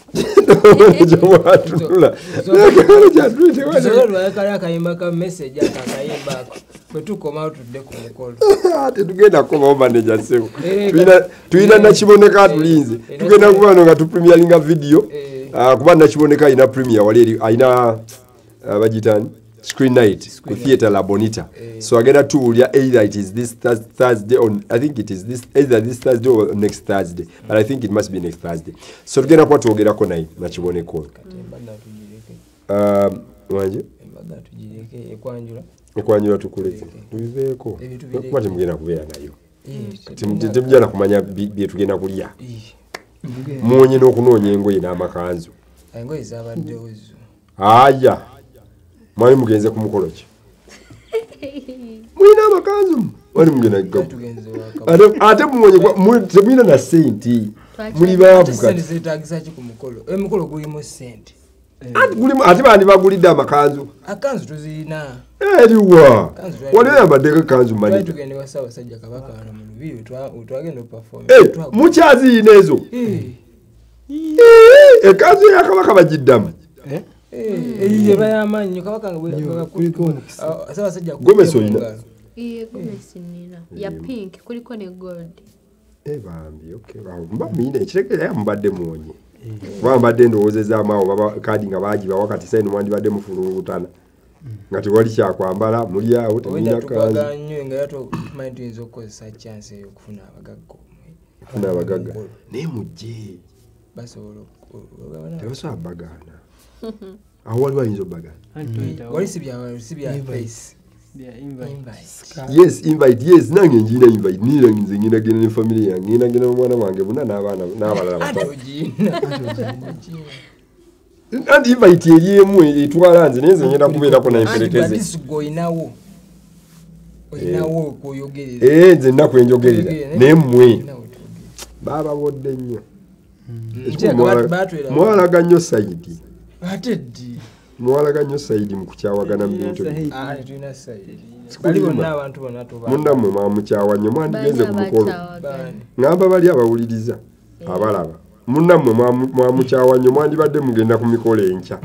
Jamatula. Nekalo jadwite wale. Zolo lwakala kayimba ka message akakayimba ako. Kwetukoma tudde ku mukolo. Ate tugenda kuba manager sebo. Tuina tuina na kiboneka tulinze. Tugenda kuba no nga tu premieringa video. Ah kuba na kiboneka ina premier wali aina abajitani screen night ku theater La Bonita. So agenda tuulya either it is this Thursday on I think it is this either this Thursday or next Thursday, but I think it must be next Thursday. So tugenda kwa tuogerako naye na kiboneko. Um wanje embaga tugireke ekwanjula ekwanjula tukuleke tubiveeko kuba temugenda kubeera nayo temujana kumanya bye tugenda kulya mwonye n'okunoonya engoye n'amakanzu engoye zabaddewo zo aya mwali mugenze ku mukolo ki mwina amakanzu wali mugenda ate mwonye temwina na senti muli baavu kati zetagisa ki ku mukolo emukolo gulimu sente ate bandi bagulidde amakanzu akanzu tuzirina eriwa wali oyambadde kanzu mani tugende wasa abasajja kabaka wano mu lubiri twagenda opafomu mukyaziyina ezo ekanzu yakabaka bagiddamu eyiye bayamaanyi kabaka abasajja gomesi oyina Iye gomesi nina ya pink kuliko ne gold ebambi okay mba mina ekiregera yambadde mwonye wambadde ndowoozezaamu awo baba kadi nga baagiba wakati saini mwandibadde mufulungutana nga tewali kyakwambala muli awo temulina kanzu nnyo nga tumanyi tuyinza okukozesa chance eyo okufuna abagagga okufuna abagagga naye mujje basobola tebasobola bagaana awo waliwo ayinza obagaana wali sibya face yes invite yes nange njina invite nira nze ngina gena ne family yange ngina gena omwana wange buna n'abaana n'abalala bato and invite eriemu etwala nze neze ngenda kubeerako na imperekeze oyinawo oyinawo kwoyogerera eh nze nnaku enjogerera nemmwe baababodde nnyo mwalaga nnyo sayidi ate ddi mwalaga nnyo Saidi mu kukyawagana mu bintu ah tulina Saidi bali bonna abantu bonna tuba munnammwe mwamukyawa nnyo mwandigenze ku mukolo ngamba bali abawuliriza abalaba munnammwe mwamukyawa nnyo mwandibadde mugenda ku mikolo enkya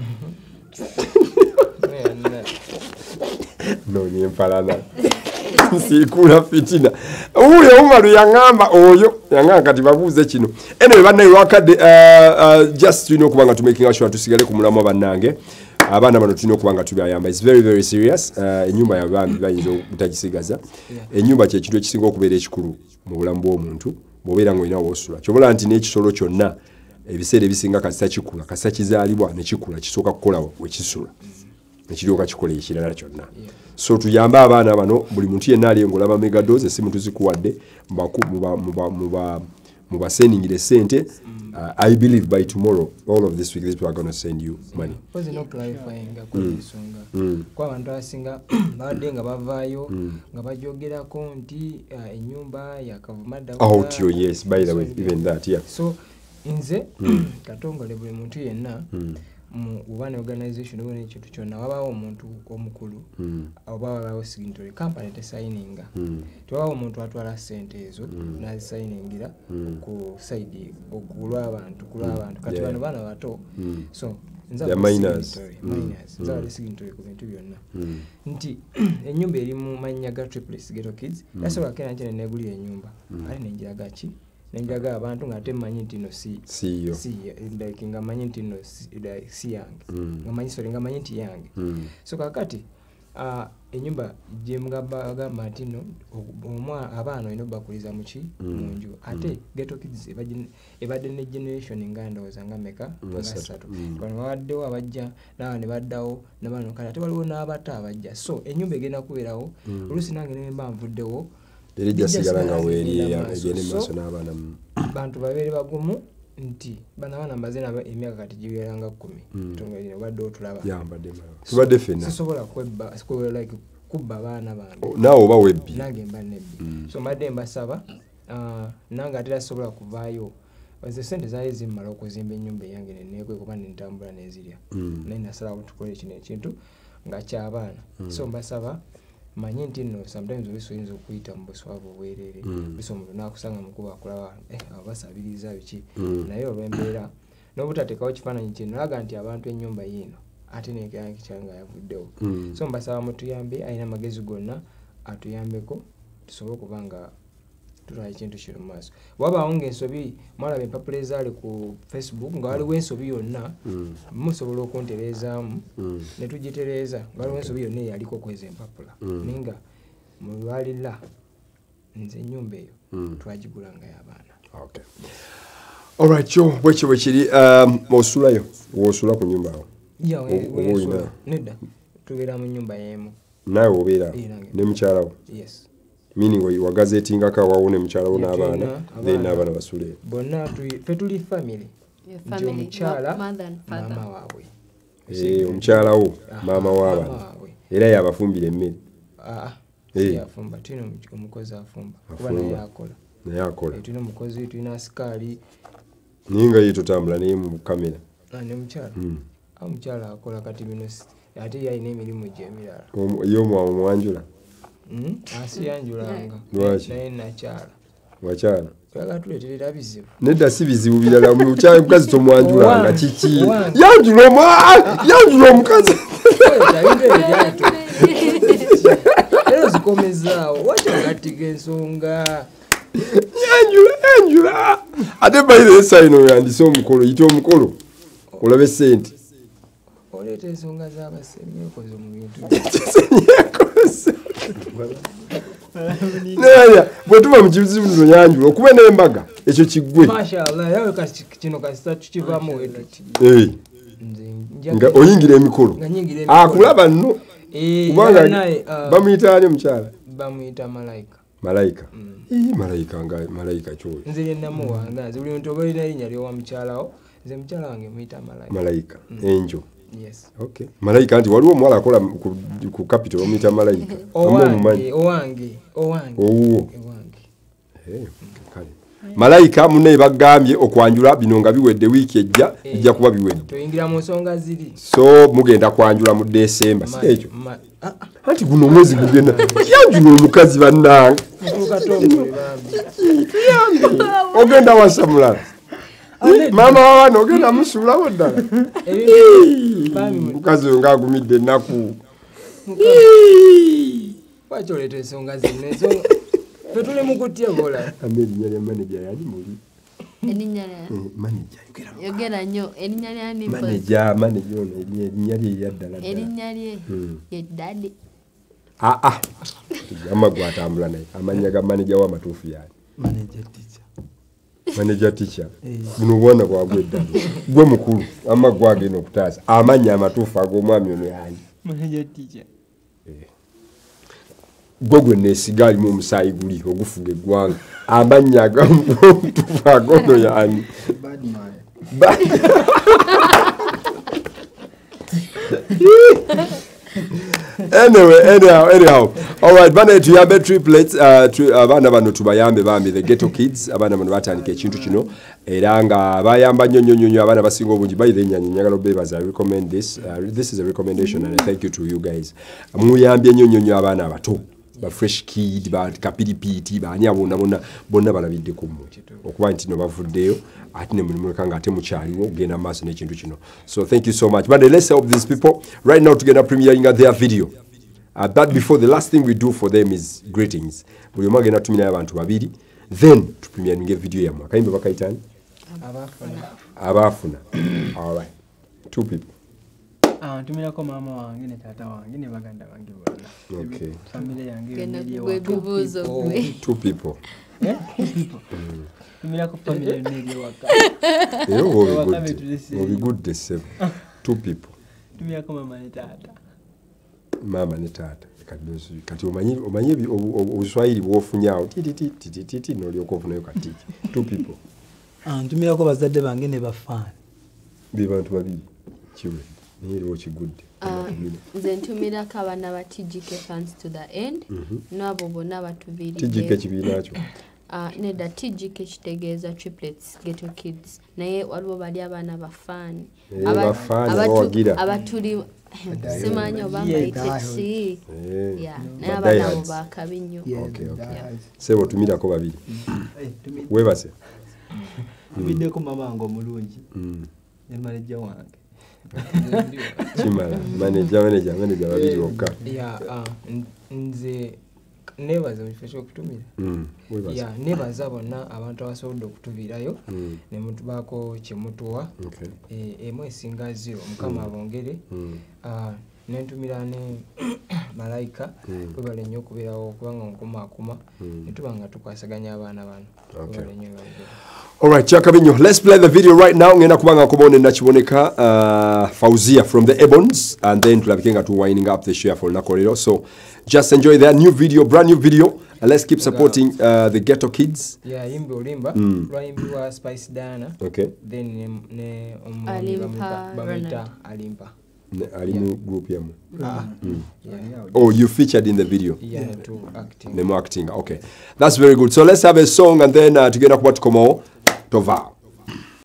nonye empalana sikula fitina uyo umalu yangamba oyo yanganga kati babuuze kino anyway banne wakadde uh, uh, just tulina okubanga tumaking sure tusigale ku mulamu bannange abaana bano tulina okubanga tubyayamba it's very very serious uh, enyumba yabambi bayinza obutagisigaza enyumba kyekintu ekisinga okubeera ekikulu mu bulamu bw'omuntu bw'obeera ng'olina w'osula kyobola nti n'ekisolo kyonna ebiseera ebisinga kasita kikula kasita kizaalibwa ne kikula kisooka kukola wekisula ekiryoka kikola ekirala kyonna so tuyambe abaana bano buli muntu yenna aliyengolaba megadose esimu tuzikuwadde mubasendingire sente uh, I believe by tomorrow all of this week we are going to send you money because no clarifying kwesonga kwa abantu asinga badde nga bavaayo nga bajogerako nti enyumba ya Kavumada out yo yes by the way even that yeah so inze katongole buli muntu yenna mu one organization wone ekintu kyonna wabawo omuntu omukulu oba wabawo signatory company te signing tuwawo omuntu atwala sente ezo nazi signingira ku side okulwa abantu kulwa abantu kati bano bana bato so nza minors minors nza signatory ku bintu byonna nti enyumba eri mu manya ga triplets ghetto kids yasobola kena nti neguli enyumba ali nenjira gachi nenjaga abantu ngate manyi nti no si si si like nga manyi nti no like si yange nga manyi sorry nga manyi nti yange so kakati ah enyumba jemugaba matino omwa abana ino bakuliza muki munju ate ghetto kids ebadde ne generation nganda ozanga meka ngasatu bano wadde wabajja nawe ne baddawo nabano kale ate waliwo n'abata abajja so enyumba egenda kubeerawo olusi nange ne mba nvuddewo eri jasigala nga weeri egene maso n'abaana bantu babere bagumu nti bana bana mazina emyaka kati jiweranga kumi tongere badde otulaba yambadde mala tubadde fenna sisobola kwebba sikowe like kubba bana bantu nawo oba webbi nange mba nebbi so mbadde mbasaba uh, nanga atera sobola kuvaayo Waze sente zaali zimmala okuzimba ennyumba yange nenekwe kuba nentambula nezirya naye nasalawo tukole kino ekintu nga ky'abaana so mbasaba manyi nti no sometimes obisoyinza okuyita mu buswavu obwerere biso omuntu nakusanga mukuba akulaba eh abasabiriza biki naye olw'embeera n'obutateekawo kifaananyi kino laga nti abantu ennyumba yino ate nekanki kyanga yavuddewo so mbasaba mutuyambe alina amagezi gonna atuyambeko tusobole okuba nga tutwala ekintu kino mu maaso wabaawo ng'ensobi mwalaba empapula ezaali ku Facebook nga waliwo ensobi yonna musobola okuntereezaamu ne tugitereeza nga waliwo ensobi yonna eyaliko kweza empapula naye nga mu lwalira nze ennyumba eyo twagigulanga y'abaana okay alright kyo bwekyo bwe kiri osulayo woosula ku nyumba awo nedda tubeera mu nnyumba y'emu naawe obeera ne mukyalawo yes meaning wa gazeti ngaka waone mchala una abana then abana basule bonna fe tuli family family mchala mama wawe eh mchala wo mama wabana era yabafumbire emmere ah eh yafumba tino omukozi afumba kuba naye akola naye akola tino omukozi tuna askari ninga yito tambula ne mu kamera na ne mchala ah mchala akola kati bino ate yaine emirimu gyemirala yo mwa mwanjula Mm, asi yanjulanga. Naye nakyala. Wakyala. Kaga tuleterera bizibu. Nedda si bizibu bilala mu kyayi mukazi tomwanjulanga kiki. Yanjula omu yanjula omukazi. Ero zikomezaawo. Wacha ngatiga ensonga. Yanjula yanjula. Ate bayire esayino yandise omukolo yita omukolo. Olabe sente. Oleta ensonga z'abasemye okoze mu bintu. Naya bwetuba mu kizibu nno yanjula okuba n'embaga ekyo kiggwe mashallah yawe kino kasita tukivaamu wetuti eh nga oyingira emikolo akulaba nno kubanga bamuyita ani omukyala bamuyita malayika malayika ii malayika nga malayika kyoyo nze yennamu wanga nze buli muntu oba olina erinnya ly'owa mukyalawo nze mukyala wange muyita malayika malayika enjo yes okay malayika nti waliwo omuwala akola ku, ku capital omuyita malayika owange owange owange owuwo owange eh kale Malayika munne bagambye okwanjula bino nga biwedde wiiki ejja bijja kuba biwedde. Tuyingira mu nsonga ziri. So mugenda kwanjula mu December si ekyo. Anti guno omwezi gugenda yanjula omukazi bannange. Ogenda wasa mulala. Mama wawana ogenda musuulawo ddala. Mukazi oyo ng'agumidde ennaku. Lwaki oleeta ensonga zino ensonga fe tuli mu kutya bola. Erinnya lya manager yali muli. Erinnya lya manager yogera nnyo erinnya lya ni manager manager ono erinnya lye eryaddala ddala. Erinnya lye ye daddy. Ah ah. Amagwa atambula naye amanya ga manager w'amatuufu yani. Manager teacher. Manager teacher. Buno bwana bwagwe ddala. Gwe mukulu amagwa agenda okutaasa amanya amatuufu ag'omwami ono yani. Manager teacher. Gogwe nesiga alimu omusaayi guli ogufuga eggwanga amanya ag'omutuufu ag'ono yani. Bad man. Anyway, anyhow, anyhow. All right, bana tuyambe triplets, uh, tu, abana bano tubayambe bambi the ghetto kids, abana bano batandika ekintu kino era nga bayamba nnyo nnyo nnyo abana basinga obungi by the nyanyi nyagala bebaza. I recommend this. Uh, this is a recommendation and I thank you to you guys. Muyambye nnyo nnyo abana abato. Ba fresh kid, ba kapiripiti, ba ani abona bonna bonna balabidde ku mu. Okuba nti no bavuddeyo ati ne mulimu kanga ate mukyaliwo ogenda maaso n'ekintu kino. So thank you so much. But let's help these people right now to get a premiering their video. Uh, but before, the last thing we do for them is greetings. Buli omu agenda tumina abantu babiri, then to premiering video yamwe. Akayimba bakayitani? Abafuna. Abafuna. All right. Two people. Ah, tumirako mama wange ne tata wange ne baganda bange bonna. Okay. Family yange Genda gwe bibuuzo gwe. Two people. Yeah? Two people. Tumirako family neli waka. Eh, oh, good. Oh, good the same. Two people. Tumirako mama ne tata. Mama ne tata. Kati kati omanyi omanyi obuswahili bwofunyawo titi titi titi no lyokofunayo kati. Two people. Ah, tumirako bazadde bange ne bafana. Bibantu babiri. Kiwe. Ni rochi good. Nze ntumirako abaana ba T G K fans to the end. N'abo bonna batuviiridde. T G K kibiina kyo. Ah, nedda T G K kitegeeza triplets ghetto kids. Naye waliwo bali abaana bafaani. Abatuli simanyi oba mbayite si. Naye abaana abo baakabi nnyo. Sebo tumirako babiri. Webase. Tumiddeko mama wange omulungi. Ne manager wange. Chimala, manager, manager, manager babiri wokka. Yeah, ah, nze nebaza mufesho okutumira. Mm. Yeah, nebaza bonna abantu abasobodde okutubirayo ne mutubako kyemutuwa. Okay. Eh emu esinga zero mukama abongere. Ah, nentumira ne Malayika twebale nnyo okubeerawo kubanga nkuma akuma ne tubanga tukwasaganya abaana bano. Okay. Okay. All right, Chakabinyo, let's play the video right now. Ngena kubanga kubone nachiboneka uh, Fauzia from the Ebons, and then tulabikenga to winding up the share for Nakorero. So just enjoy their new video, brand new video, and let's keep supporting uh, the ghetto kids. Yeah, yimbe olimba, lwayimbi wa Spice Diana. Okay. Then ne ne Alimpa bamita Alimpa. Alimu group yamu. Ah. Mm. Yeah. Oh, you featured in the video. Yeah, to acting. Nemo acting. Okay, that's very good. So let's have a song and then uh, together what come on. Tova.